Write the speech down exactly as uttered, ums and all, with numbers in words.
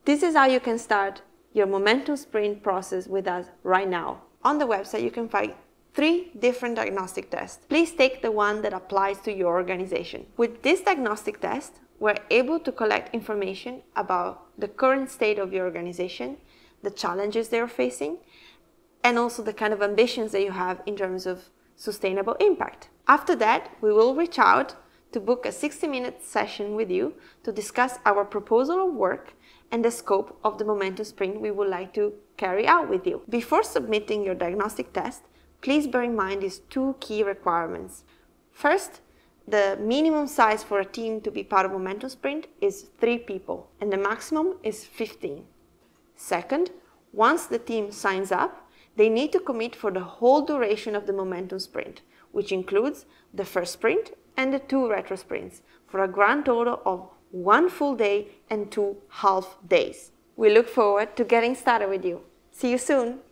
This is how you can start your Momentum Sprint process with us right now. On the website, you can find three different diagnostic tests. Please take the one that applies to your organization. With this diagnostic test, we're able to collect information about the current state of your organization, the challenges they're facing, and also the kind of ambitions that you have in terms of sustainable impact. After that, we will reach out to book a sixty minute session with you to discuss our proposal of work and the scope of the Momentum Sprint we would like to carry out with you. Before submitting your diagnostic test, please bear in mind these two key requirements. First, the minimum size for a team to be part of Momentum Sprint is three people, and the maximum is fifteen. Second, once the team signs up, they need to commit for the whole duration of the Momentum Sprint, which includes the first sprint and the two retro sprints, for a grand total of one full day and two half days. We look forward to getting started with you. See you soon!